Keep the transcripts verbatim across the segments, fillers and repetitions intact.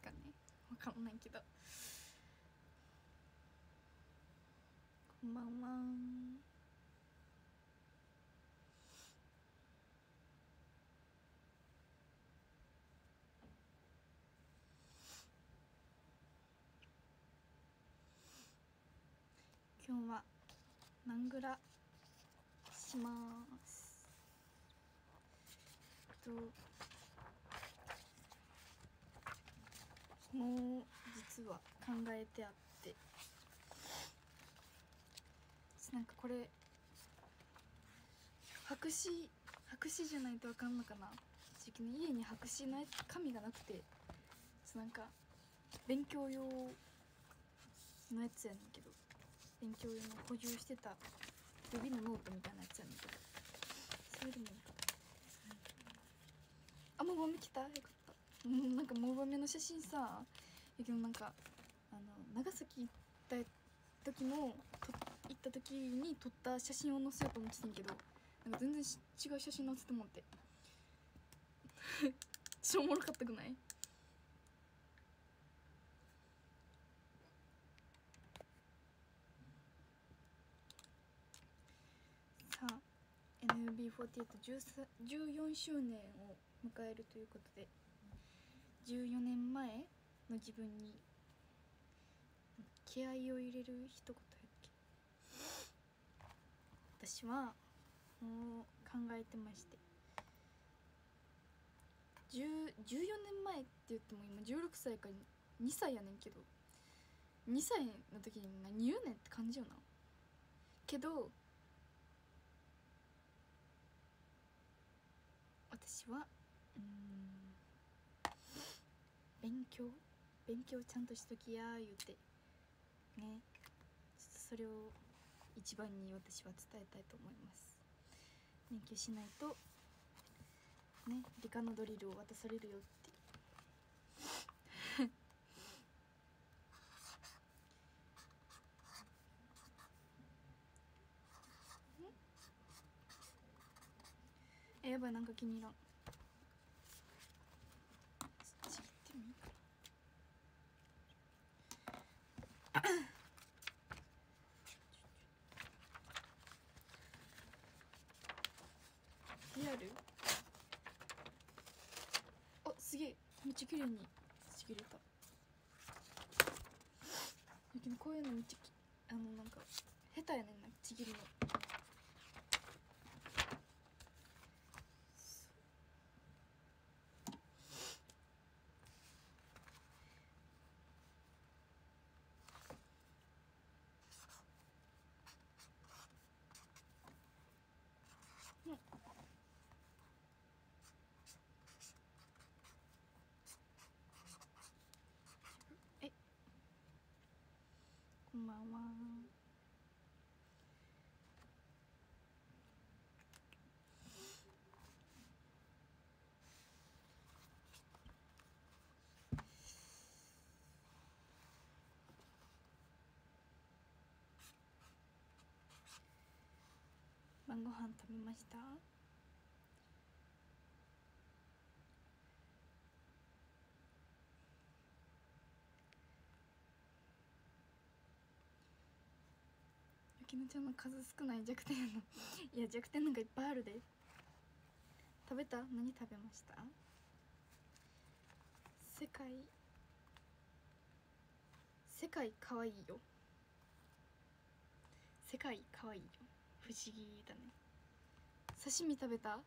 かね、わかんないけど。こんばんは。今日はナングラします。ともう実は考えてあって、なんかこれ白紙白紙じゃないとあかんのかな。正直に家に白紙の紙がなくて、なんか勉強用のやつやねんけど、勉強用の補充してた予備のノートみたいなやつやねんけど、それでもいいか。あ、モバメ来た、よかった。うん、なんかモバメの写真さ、やけどなんかあの長崎行った時のと行った時に撮った写真を載せようと思ってたんけど、なんか全然違う写真載せてもってちょっとおもろかったくない？さあ エヌユービーフォーティーエイト じゅうよんしゅうねんを迎えるということで、じゅうよねんまえの自分に気合を入れる一言やっけ。私はもう考えてまして、じゅう、じゅうよねんまえって言っても今じゅうろくさいかにさいやねんけど、にさいの時に何言うねんって感じよな。けど私はうーん勉強勉強ちゃんとしときや言うてね、ちょっとそれを一番に私は伝えたいと思います。勉強しないとね、理科のドリルを渡されるよってえ、やばい、なんか気に入らん。ちぎってもいいかなリアル。あ、すげえ、めっちゃ綺麗にちぎれた。だけどこういうのめっちゃあのなんか下手やねんな、ちぎるの。うんえ、こんばんは。晩ご飯食べました？ゆきのちゃんの数少ない弱点やのいや弱点なんかいっぱいあるで。食べた？何食べました？世界世界かわいいよ。世界かわいいよ。不思議だね。刺身食べた？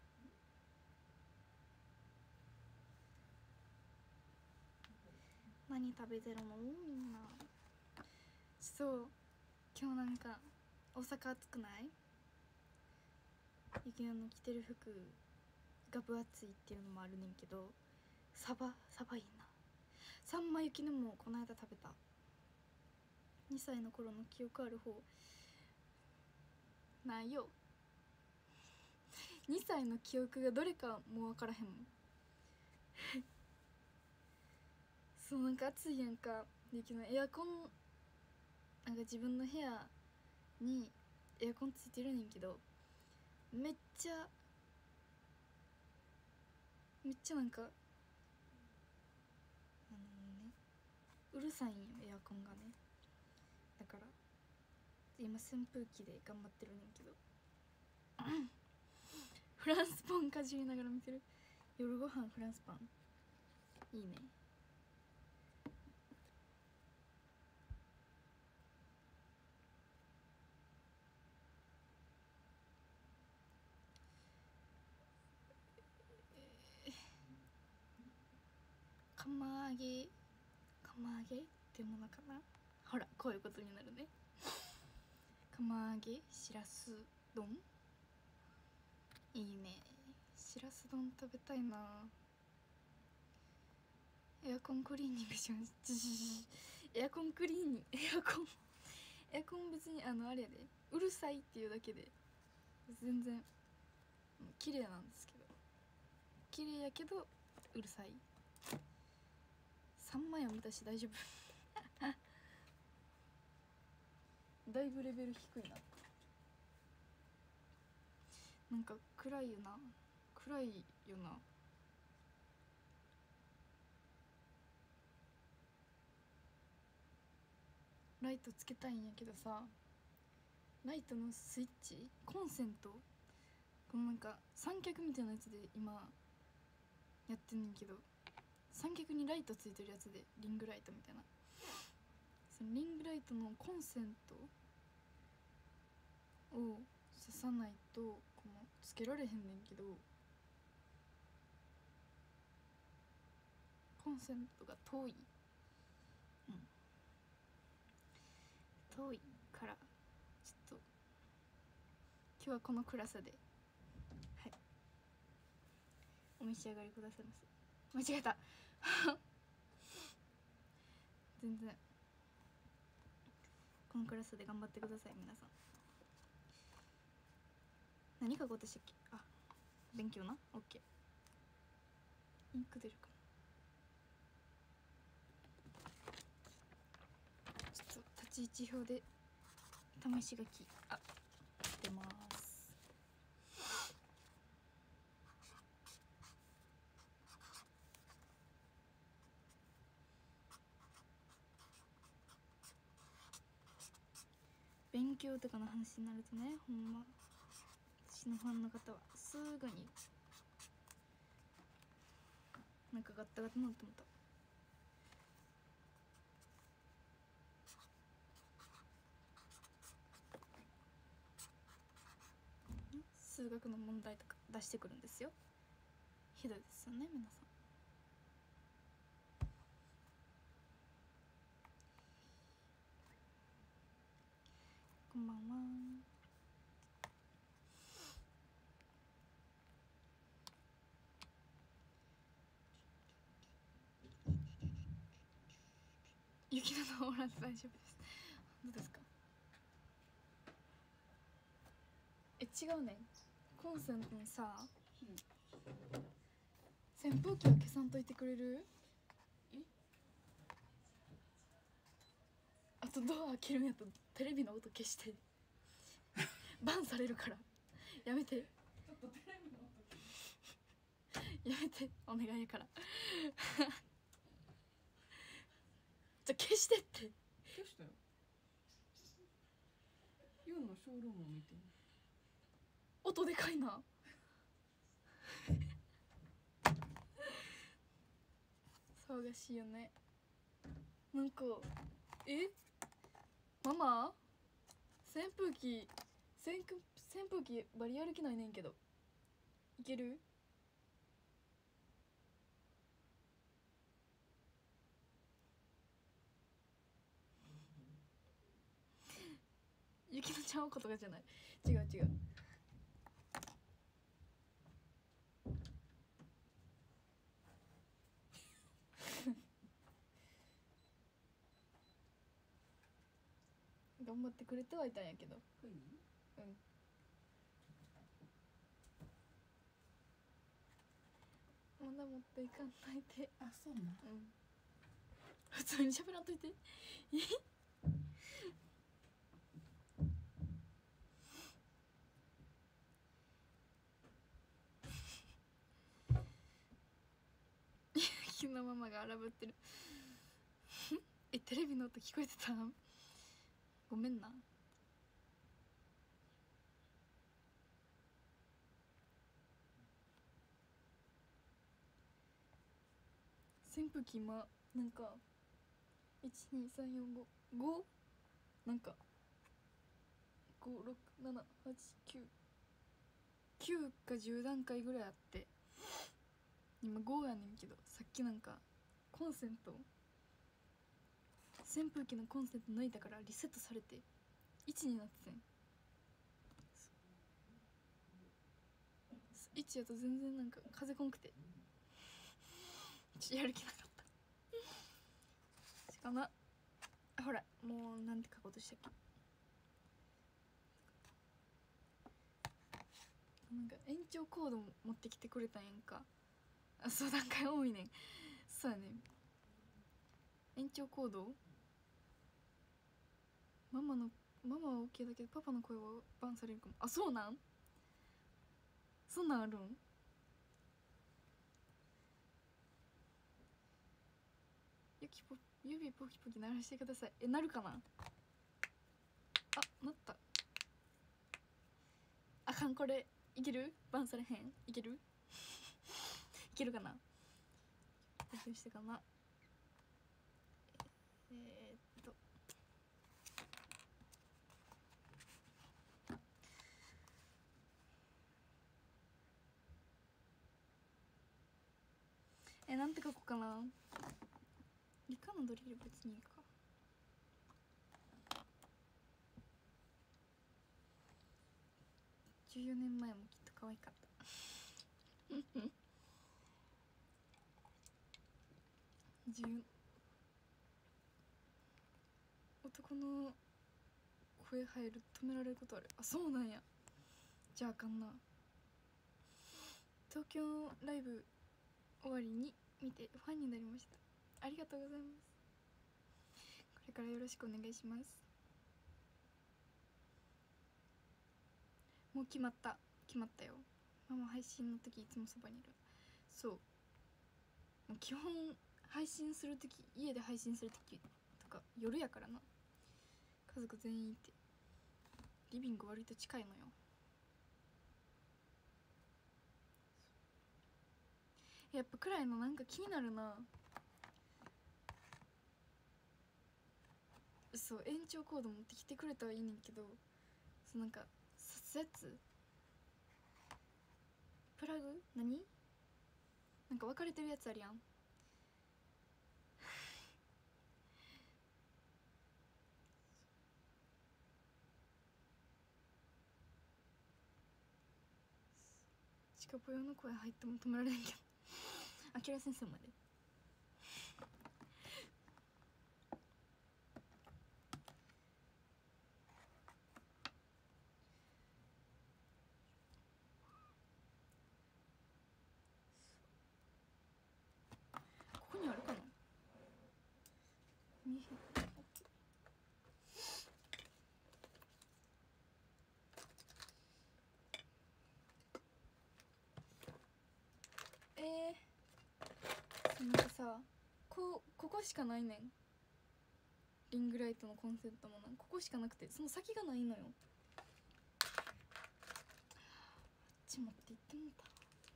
何食べてるのみんな。そう、今日なんか大阪暑くない？ゆきのの着てる服が分厚いっていうのもあるねんけど、サバサバいいな。サンマゆきのもこの間食べた。にさいの頃の記憶ある方ないよ。にさいの記憶がどれかもう分からへんもんそう、なんか暑いやんか。ゆきのエアコン、なんか自分の部屋にエアコンついてるねんけど、めっちゃめっちゃなんかあのうるさいんよエアコンがね。だから今扇風機で頑張ってるねんけどフランスパンかじりながら見てる。夜ご飯フランスパンいいね。釜揚げ釜揚げっていうものかな。ほらこういうことになるね。釜揚げしらす丼いいね。しらす丼食べたいな。エアコンクリーニングしましエアコンクリーニングエアコンエアコン別にあのあれやで、うるさいっていうだけで全然綺麗なんですけど、綺麗やけどうるさい。さんまいを見たし大丈夫だいぶレベル低いな。なんか暗いよな、暗いよな。ライトつけたいんやけどさ、ライトのスイッチコンセント、このなんか三脚みたいなやつで今やってんねんけど、三脚にライトついてるやつでリングライトみたいな、そのリングライトのコンセントを刺さないとこのつけられへんねんけど、コンセントが遠い、うん、遠いからちょっと今日はこの暗さで、はい、お召し上がりくださいませ。間違えた全然この暗さで頑張ってください皆さん。何書こうとしたっけ。あ、勉強な。オッケー。インク出るかな。ちょっと立ち位置表で試し書き、あ、出ます。勉強とかの話になるとね、ほんま私のファンの方はすぐになんかガッタガタなって思った。数学の問題とか出してくるんですよ。ひどいですよね皆さん。こんばんは。雪菜のオーラで大丈夫です。どうですか。え、違うねん。コンセントにさ、うん、扇風機は消さんといてくれる？え？あとドア開けるんやったらテレビの音消してバンされるからやめて。ちょっとテレビの音やめて、お願いやからじゃ消してって。 消したよ。ユンのショールームを見て。 音でかいな騒がしいよね。なんかえママ扇風機扇風扇風機バリやる気ないねんけど、いける？雪乃ちゃんおことかじゃない、違う違う。頑張ってくれてはいたんやけど、うん、まだ持っていかないで。 あ、そうな、うん、 普通に喋らんといて雪のママが荒ぶってるえ、テレビの音聞こえてた？ごめんな。扇風機今なんかいちにさんよんごごなんかごろくななはちきゅうきゅうかじゅう段階ぐらいあって、今ごやねんけど、さっきなんかコンセント扇風機のコンセント抜いたからリセットされていちになっててん。いちやと全然なんか風こんくてやる気なかったしかな。ほらもうなんて書こうとしたっけ。なんか延長コードも持ってきてくれたんやんか。あ、そう段階多いねん。そうやねん。延長コードママのママは OK だけどパパの声はバンされるかも。あ、そうなん？そんなんあるん？ゆきぽ指ポキポキ鳴らしてください。え、なるかな。あ、なった。あかん、これいける？バンされへん？いける？いけるかな。勉強してかな。えー、っとえ、なんて書こうかな。理科のドリル別にいいか。じゅうよねんまえもきっと可愛かったじゅう男の声入る止められることある。あ、そうなんや。じゃああかんな。東京ライブ終わりに見てファンになりました。ありがとうございます。これからよろしくお願いします。もう決まった決まったよ。ママ配信の時いつもそばにいる。そう、基本配信する時、家で配信する時とか夜やからな。家族全員いてリビング割と近いのよ。やっぱ暗いのなんか気になるな。そう、延長コード持ってきてくれたらいいねんけど、そうなんか刺すやつプラグ何なんか分かれてるやつあるやんチカポヨの声入っても止められんけどあきら先生までここにあるかな。見えへん。えー、なんかさ、こここしかないねん。リングライトのコンセントもなんここしかなくて、その先がないのよ。あっち持って行ってもた。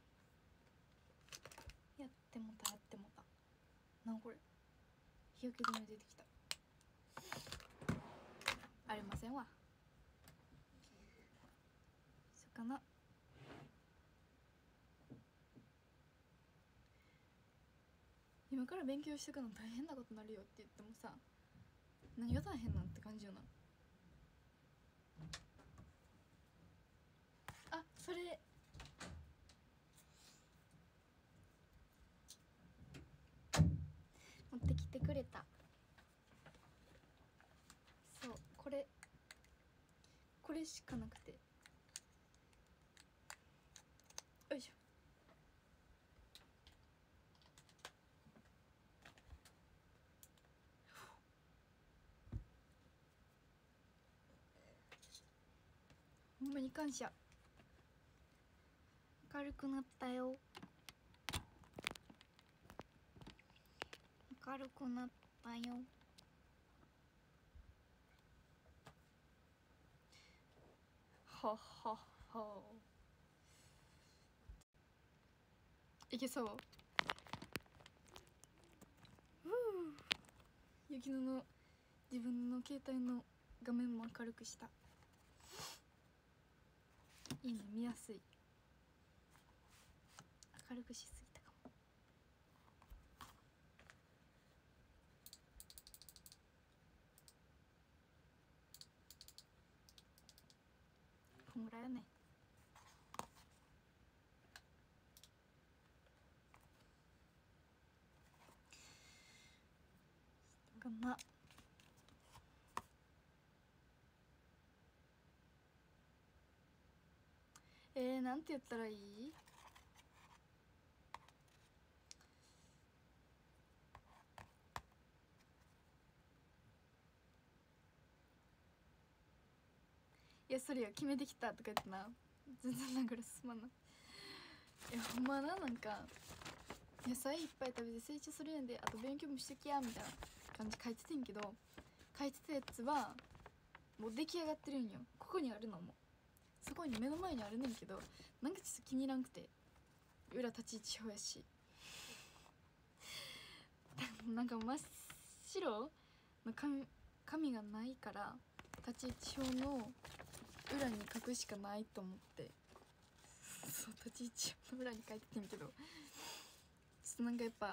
やってもたやってもた。なんこれ日焼け止め出てきた。ありませんわ。そうかな。今から勉強してくの大変なことになるよって言ってもさ、何が大変なんって感じよな。あ、それ持ってきてくれた。そう、これこれしかなくて、よいしょ。ほんまに感謝。明るくなったよ。明るくなったよ。 ははは。いけそう。ふう。雪乃の自分の携帯の画面も明るくした。いいね、見やすい。明るくしすぎたかも。こんぐらいだね。かな。えー、なんて言ったらいい？いや、それよ、決めてきたとか言ってな、全然なんかすまんな。いや、ほんまな、なんか野菜いっぱい食べて成長するやんで、あと勉強もしときやみたいな感じ書いててんけど、書いてたやつはもう出来上がってるんよ。ここにあるのもそこに目の前にあるねんけど、なんかちょっと気に入らんくて、裏立ち位置表やしなんか真っ白の紙紙がないから、立ち位置表の裏に書くしかないと思って、そう立ち位置表の裏に書いててんけど、ちょっとなんかやっぱ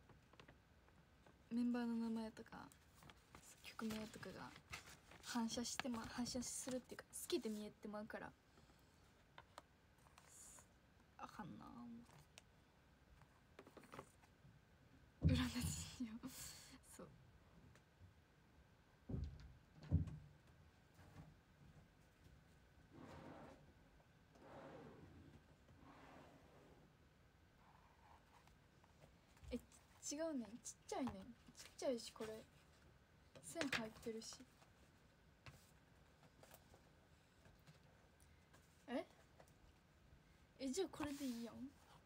メンバーの名前とか曲名とかが反射してま反射するっていうか、好きで見えてまうからあかんなあ思って、裏立ちよそう。え、違うねん、ちっちゃいねん、ちっちゃいし、これ線入ってるし。ええ、じゃあこれでいいやん。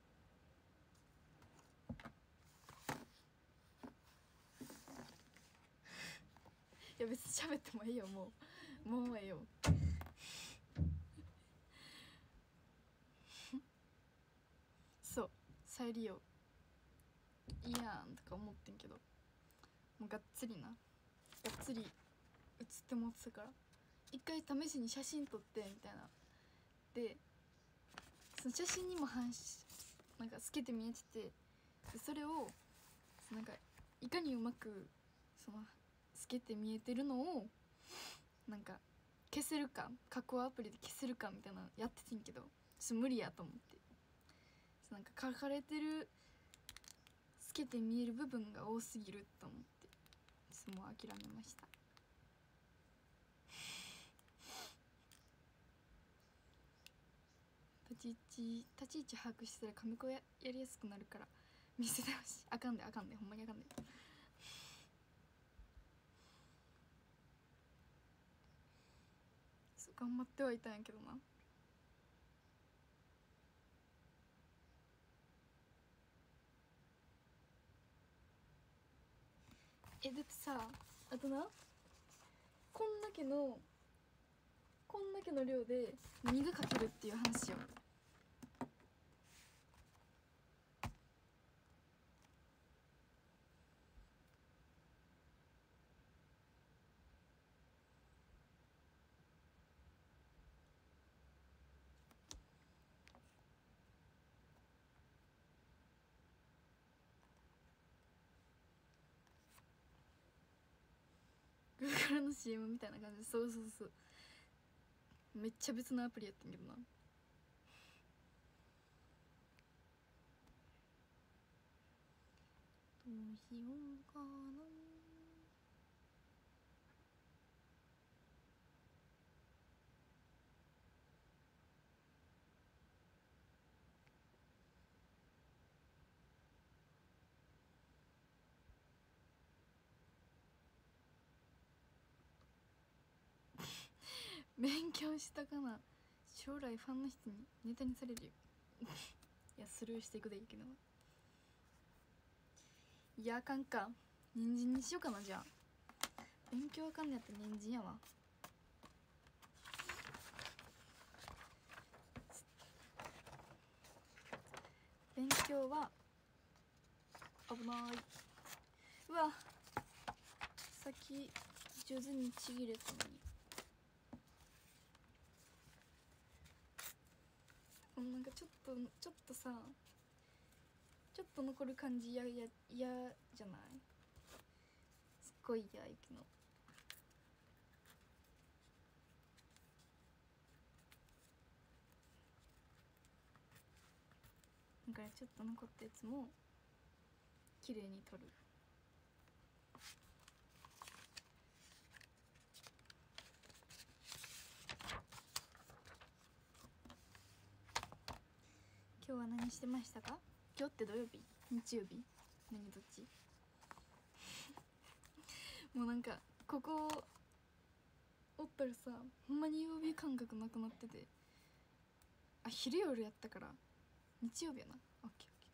いや別に喋ってもいいよ、もうもうええよそう、再利用いいやんとか思ってんけど、もうがっつりな、がっつり写ってもってたから、一回試しに写真撮ってみたいなで、その写真にも反しなんか透けて見えてて、でそれをなんかいかにうまくその透けて見えてるのをなんか消せるか、加工アプリで消せるかみたいなのやっててんけど、ちょっと無理やと思って、なんか書かれてる透けて見える部分が多すぎると思って、ちょっともう諦めました。立ち位置立ち位置把握したら紙子ややりやすくなるから見せてほしい。あかんであかんでほんまにあかんで。そう頑張ってはいたんやけどな。え、だってさ、あとな、こんだけのこんだけの量で何が書けるっていう話よ。Google の シーエム みたいな感じで、そうそうそう、めっちゃ別のアプリやってんけどな。どうしようかな。勉強したかな、将来ファンの人にネタにされるよいやスルーしていくでいいけど、いやあかんか、人参にしようかな。じゃあ勉強あかんねやったら人参やわ。 勉強は危ない。うわ先上手にちぎれたのに。このなんかちょっとちょっとさちょっと残る感じやや嫌じゃない？すっごい嫌。ゆきのだからちょっと残ったやつも綺麗に取る。今日は何してましたか？今日って土曜日？日曜日？何どっち？もうなんかここおったらさほんまに曜日感覚なくなってて、あ昼夜やったから日曜日やな。オッケーオッケ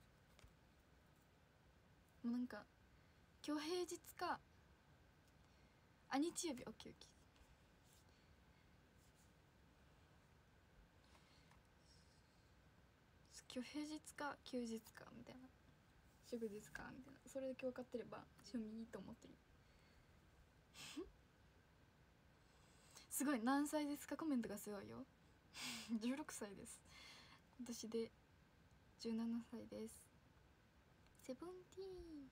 ー。もうなんか今日平日かあ日曜日。オッケーオッケー。今日平日か休日かみたいな、祝日かみたいな、それだけ分かってれば賞味いいと思ってる。すごい。何歳ですか？コメントがすごいよ。じゅうろくさいです。今年でじゅうななさいです。セブンティーン、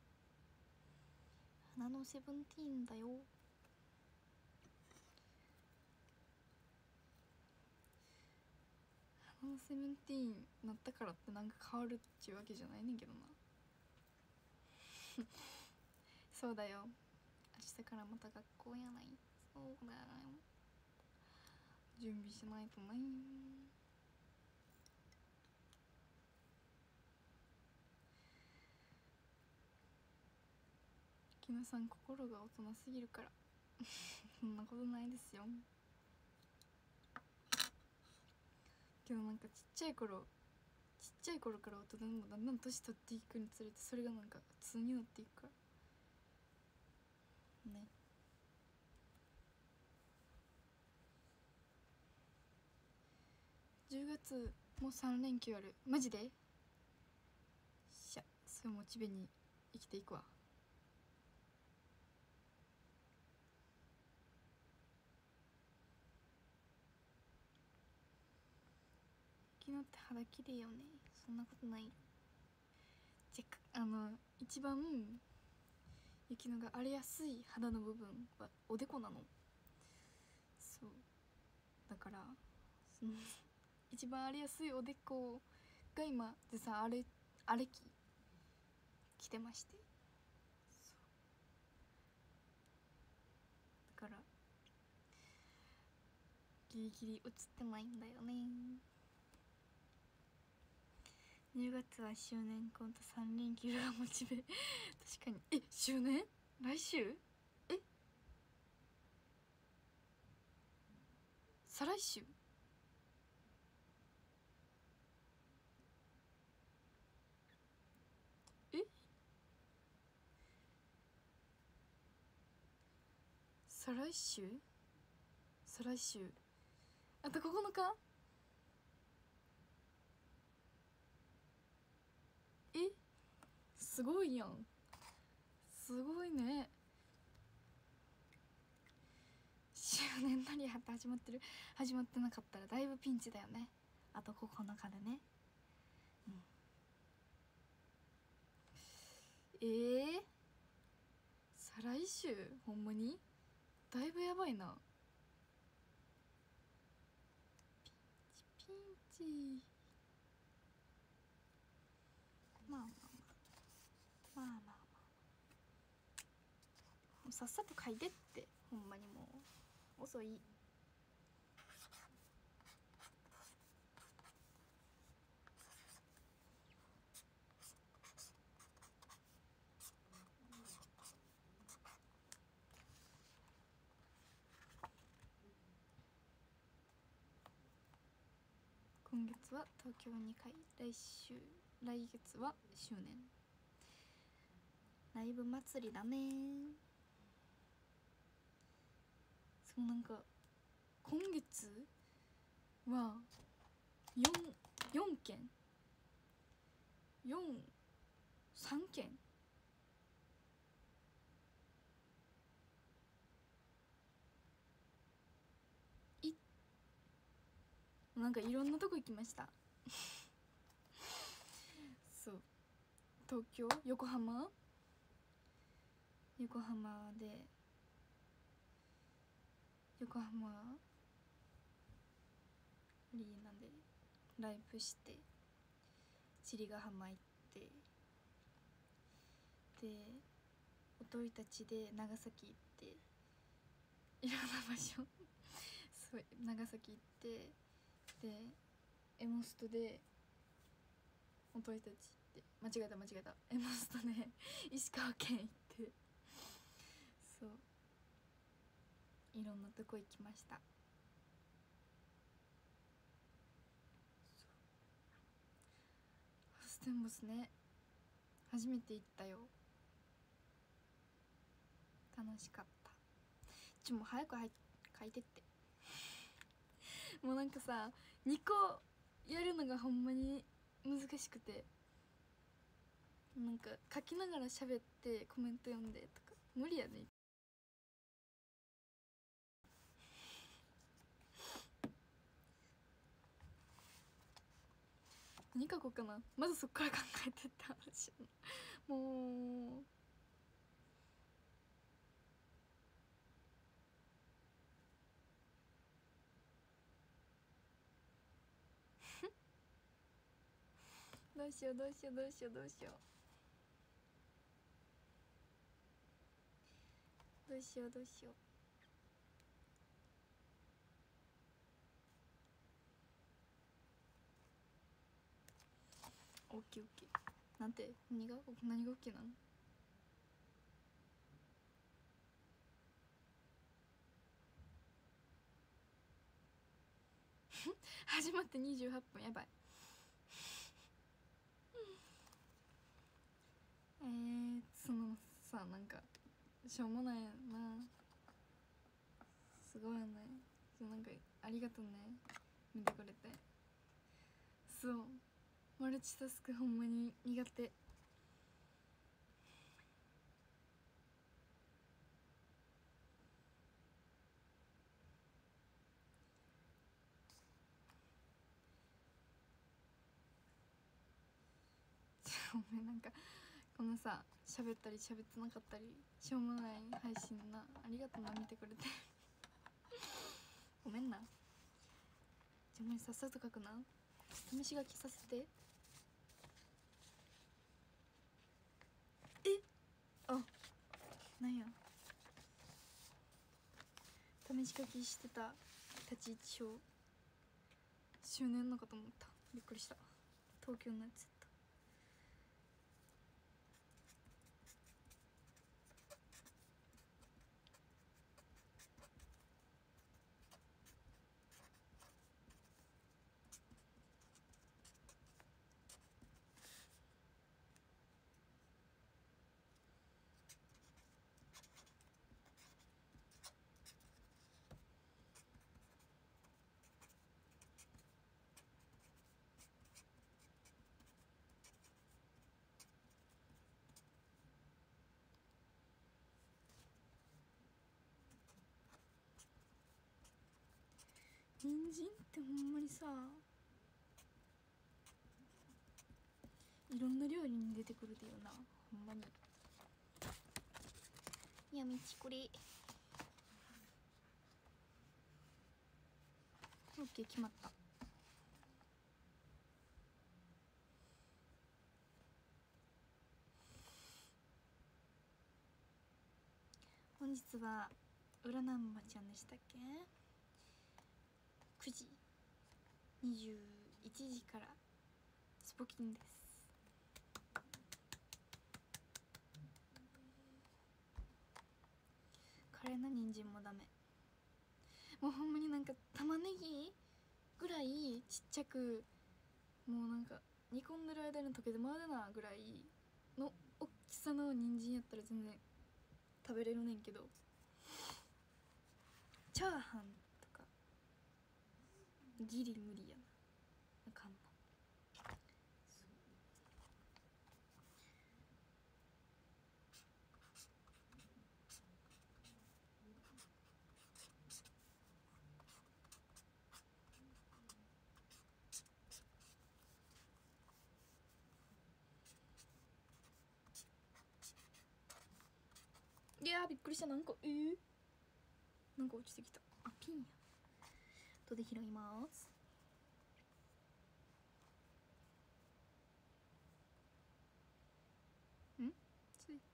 花のセブンティーンだよ。花のセブンティーンなったからってなんか変わるっちゅうわけじゃないねんけどな。そうだよ、明日からまた学校やない。そうだよ、準備しないとね。きのさん心が大人すぎるから。そんなことないですよ。けどなんかちっちゃい頃ちっちゃい頃から大人にもだんだん年取っていくにつれてそれがなんか普通になっていくからね。じゅうがつもうさん連休ある。マジでしゃ、それモチベに生きていくわ。昨日って肌綺麗よね。そんなことない。じゃあの一番雪乃が荒れやすい肌の部分はおでこなの。そうだからその一番荒れやすいおでこが今でさ荒れ荒れ期来てまして、だからギリギリ映ってないんだよね。じゅうがつは周年コントさん連休がモチベ。確かに。え周年来週？え再来週？え再来週？再来週あとここのか？えすごいやん。すごいね。周年のリハって始まってる？始まってなかったらだいぶピンチだよね。あとここのかでね。うんえー、再来週ほんまにだいぶやばいな。ピンチピンチ。まあまあまあまあまあまあ、もうさっさと書いてって。ほんまにもう遅い。今月は東京にかい、来週来月は周年ライブ祭りだね。そうなんか今月は 4, 4件よん、さんけんいなんかいろんなとこ行きましたそう、東京、横浜横浜で横浜アリーナでライブして、千里ヶ浜行って、でおとりたちで長崎行って、いろんな場所そう長崎行って、でエモストでおとりたち行って、間違えた間違えたエモストで石川県行って、そういろんなとこ行きました。ハウステンボスね、初めて行ったよ。楽しかった。ちょもう早く書いてってもうなんかさにこやるのがほんまに難しくて、なんか書きながら喋ってコメント読んでとか無理やね。何書こうかな、まずそっから考えてって話もうどうしようどうしようどうしようどうしようどうしようどうしようオッケーオッケー。なんて何が何がオッケーなの始まってにじゅうはっぷん、やばいえー、そのさ、なんかしょうもないやんな、すごいよね。なんかありがとうね、見てくれて。そう、マルチタスクほんまに苦手。ごめん、なんかこのさ喋ったり喋ってなかったりしょうもない配信な、ありがとうな、見てくれてごめんな。じゃあもうさっさと書くな、試し書きさせて。えあ、なんや、試し書きしてた立ち位置表周年のかと思った、びっくりした。東京のやつやった。人参ってほんまにさ、いろんな料理に出てくるでよな、ほんまに。やみちこりオッケー、決まった。本日は裏ナンバちゃんでしたっけ、くじにじゅういちじからスポキンです。カレーの人参もダメ。もうほんまになんか玉ねぎぐらいちっちゃく、もうなんか煮込んでる間に溶けてまうでなぐらいの大きさの人参やったら全然食べれるねんけど、チャーハンとかギリ無理やな、あかんな。 いやーびっくりした。なんかえー、なんか落ちてきた。あピンや。後で拾います。んつい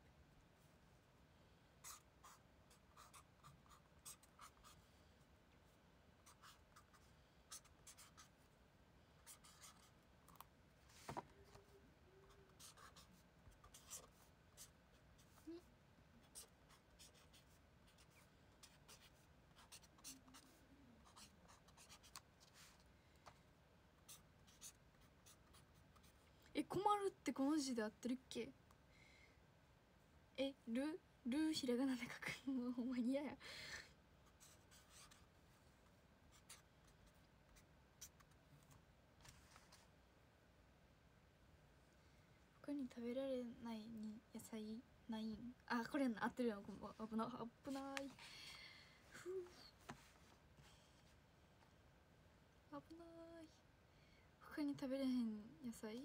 え困るってこの字で合ってるっけ。えるるひらがなで書くのほんまに嫌や。他に食べられないに野菜ないん。あこれ合ってるよ。危な危ない。ふう危ない。他に食べれへん野菜、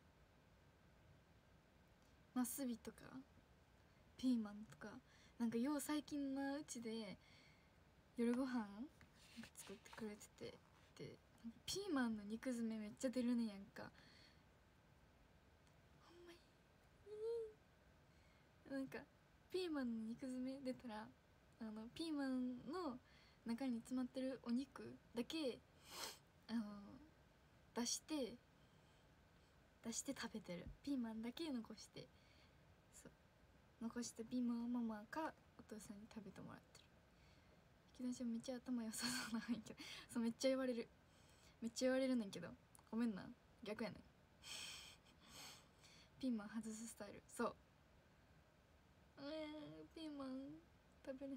ナスビとかピーマンとか。なんかよう最近なうちで夜ご飯作ってくれてて、でピーマンの肉詰めめっちゃ出るねやんか。ほんまになんかピーマンの肉詰め出たら、あのピーマンの中に詰まってるお肉だけあの出して出して食べてる。ピーマンだけ残して、そう残してピーマンをママかお父さんに食べてもらってる。引き出しめっちゃ頭良さそうなんやけどそうめっちゃ言われる。めっちゃ言われるねんけど、ごめんな、逆やねんピーマン外すスタイル。そうえー、ピーマン食べれへん。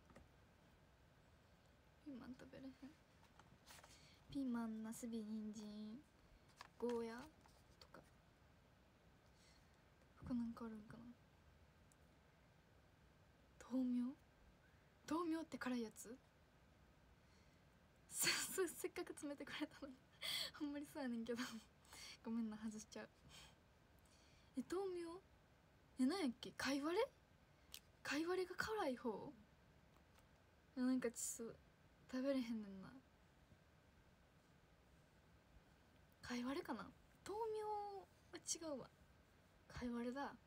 ピーマン食べれへん。ピーマン、ナスビ、人参、ゴーヤとか。他なんかあるんかな。豆苗豆苗って辛いやつせせっかく詰めてくれたのにあんまりそうやねんけどごめんな、外しちゃう。え豆苗えなんやっけ、かいわれかいわれが辛い方。なんかちょっと食べれへんねんな。かいわれかな。豆苗は違うわ。かいわれだ。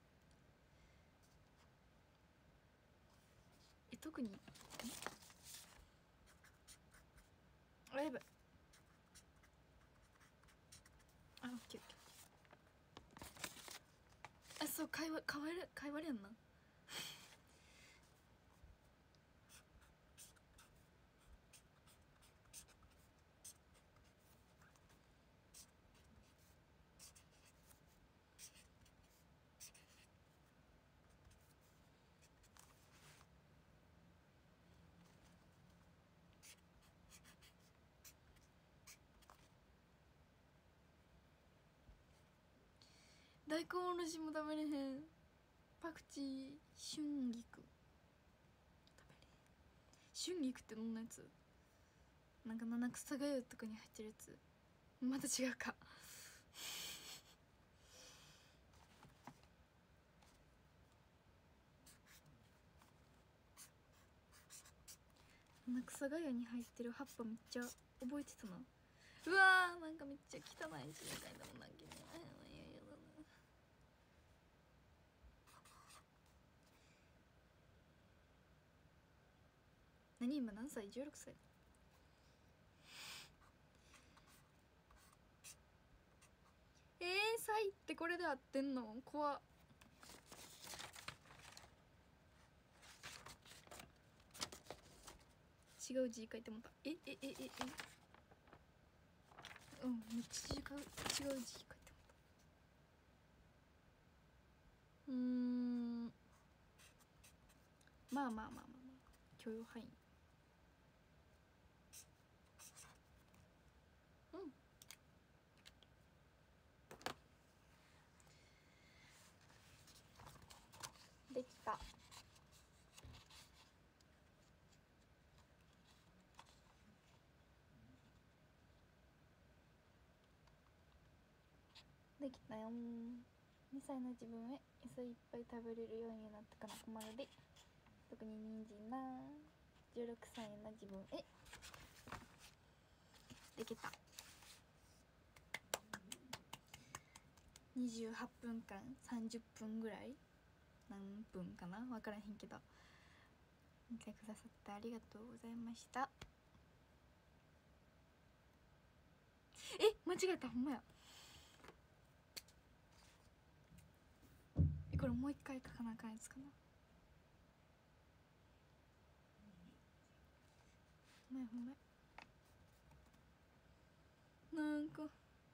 え特にあやばい。あオッケーオッケー。あそうかいわかわれかいわれやんな大根おろしも食べれへん。パクチー、春菊食べれへん。春菊ってどんなやつ。なんか七草がゆとかに入ってるやつ。また違うか七草がゆに入ってる葉っぱめっちゃ覚えてたな。うわーなんかめっちゃ汚い字みたいだもん。なんかね何今何歳？じゅうろくさい。えー、歳ってこれで合ってんの？怖っ。違う字書いてもた。えええええうんめっちゃ違う違う字書いてもた。うーんまあまあまあまあまあ許容範囲。うんできた。できたよ。にさいの自分へ野菜いっぱい食べれるようになってから困るで、特に人参な。じゅうろくさいの自分へ。できた。にじゅうはっぷんかんさんじゅっぷんぐらい、何分かな分からへんけど、見てくださってありがとうございました。え、間違えた、ほんまや。え、これもう一回書かなあかんやつかな。ほんまやほんまや。なんか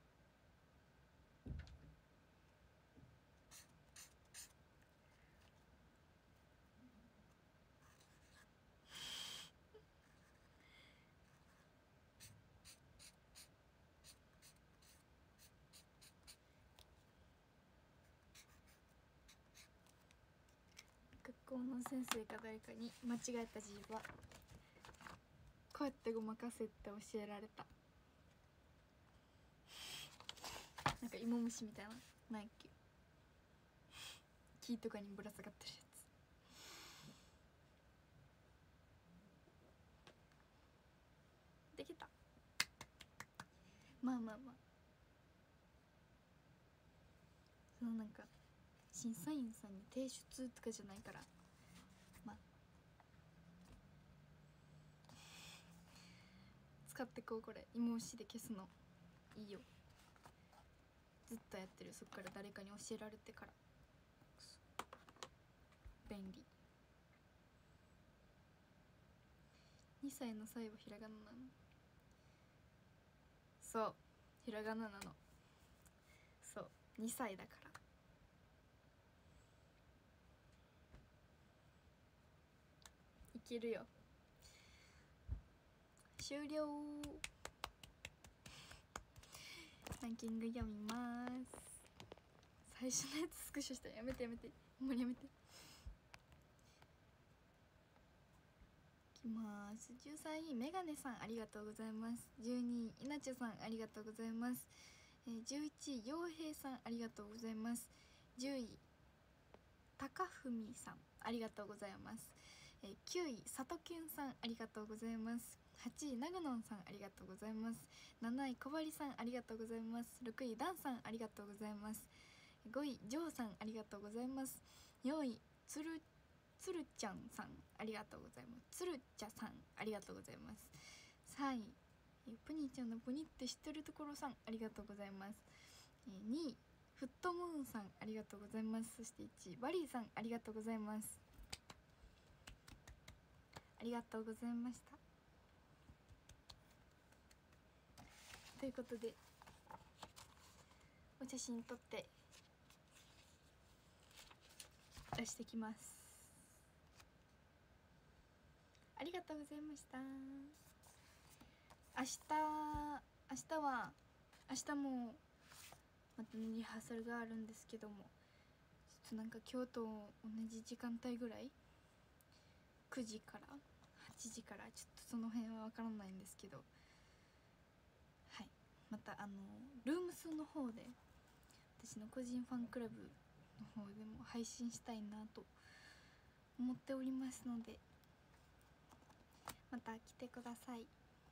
学校の先生か誰かに間違えた字はこうやってごまかせって教えられた。なんか芋虫みたいな、なんやっけ、木とかにぶら下がってるやつできた。まあまあまあ、そのなんか審査員さんに提出とかじゃないから、まあ使ってこう。これ芋虫で消すのいいよ。ずっとやってる。そっから誰かに教えられてから。便利。にさいの際はひらがななの。そう、ひらがななの。そう、にさいだから。いけるよ。終了。ランキング読みます。最初のやつスクショした。やめてやめて、ほんまにやめて。いきます。じゅうさんいメガネさんありがとうございます。じゅうにい稲ちさんありがとうございます。えー、じゅういちい陽平さんありがとうございます。じゅうい高文さんありがとうございます。えー、きゅういさときゅんさんありがとうございます。はちいなぐのんさんありがとうございます。なないこばりさんありがとうございます。ろくいダンさんありがとうございます。ごいジョーさんありがとうございます。よんいつるつるちゃんさんありがとうございます。つるちゃさんありがとうございます。さんいプニーちゃんのプニって知ってるところさんありがとうございます。にいフットムーンさんありがとうございます。そしていちいバリーさんありがとうございます。ありがとうございました。ということでお写真撮って出してきます。ありがとうございました。明日明日は明日もまたリハーサルがあるんですけども、ちょっとなんか今日と同じ時間帯ぐらい、くじからはちじから、ちょっとその辺は分からないんですけど、はい、またあのルームスの方で私の個人ファンクラブの方でも配信したいなと思っておりますので、また来てください。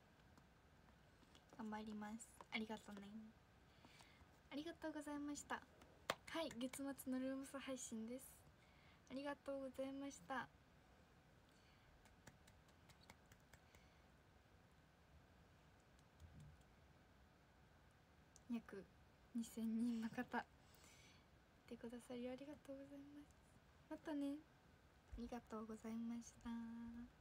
頑張ります。ありがとうね。ありがとうございました。はい、月末のルームス配信です。ありがとうございました。約にせんにんの方来てくださりありがとうございます。またね。ありがとうございました。